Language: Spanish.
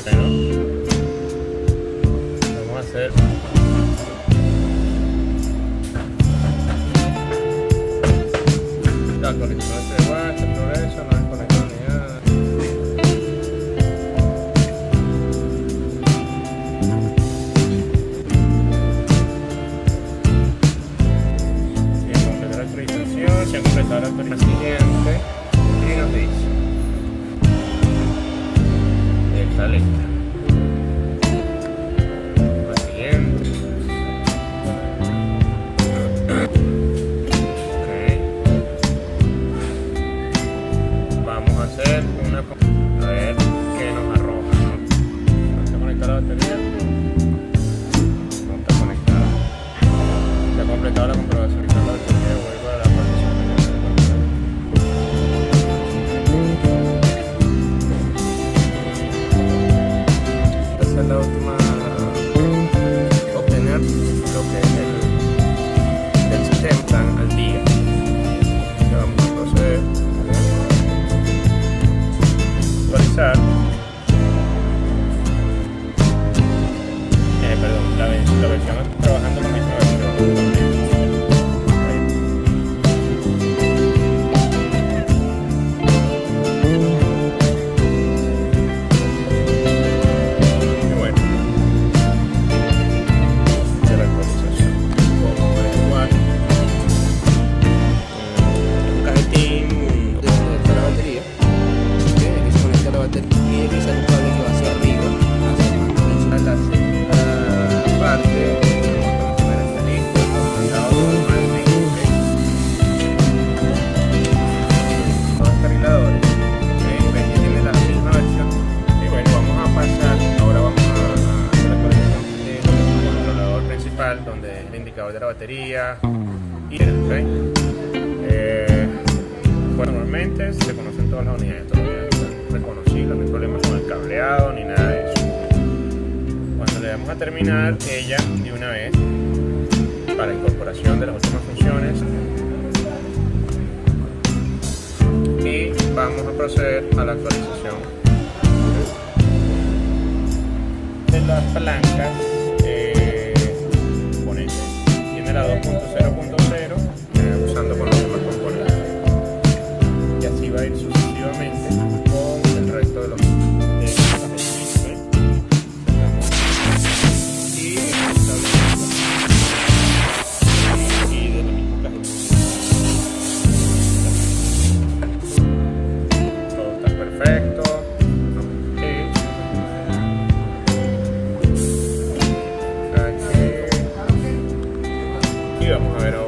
Vamos a hacer la actualización de WhatsApp, progreso, no desconectado ni nada. Si han completado la actualización, si han completado la actualización siguiente, y nos dice está lista. La siguiente. Okay. Vamos a hacer una, a ver qué nos arroja, ¿no? ¿No está conectada la batería? No está conectada. Ya ha completado la comprobación de la batería. Vuelvo a la partición. Esa es la última. Obtener lo que es el sistema están al día. Ya vamos a proceder actualizar. Perdón, la versión trabajando con la misma versión. Donde es el indicador de la batería y bueno, normalmente se conocen todas las unidades, todas las unidades están reconocibles, no hay problemas con el cableado ni nada de eso. Cuando le damos a terminar, ella de una vez para incorporación de las últimas funciones y vamos a proceder a la actualización de las palancas. La 2.0.0 usando con los demás componentes y así va a ir sucesivamente con el resto de los y de la misma cajita. Todo está perfecto. Vamos a ver ahora.